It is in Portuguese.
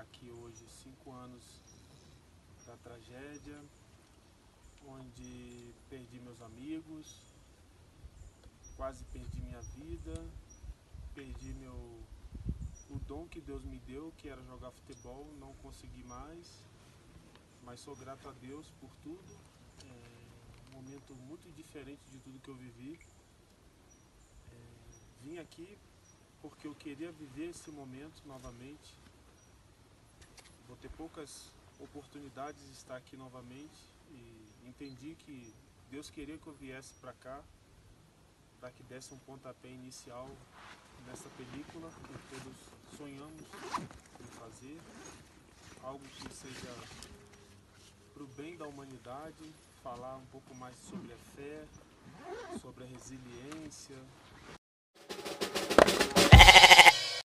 aqui hoje 5 anos da tragédia, onde perdi meus amigos, quase perdi minha vida, perdi o dom que Deus me deu, que era jogar futebol, não consegui mais, mas sou grato a Deus por tudo. É um momento muito diferente de tudo que eu vivi. Vim aqui porque eu queria viver esse momento novamente. Vou ter poucas oportunidades de estar aqui novamente e entendi que Deus queria que eu viesse para cá, para que desse um pontapé inicial nessa película que todos sonhamos em fazer, algo que seja para o bem da humanidade, falar um pouco mais sobre a fé, sobre a resiliência,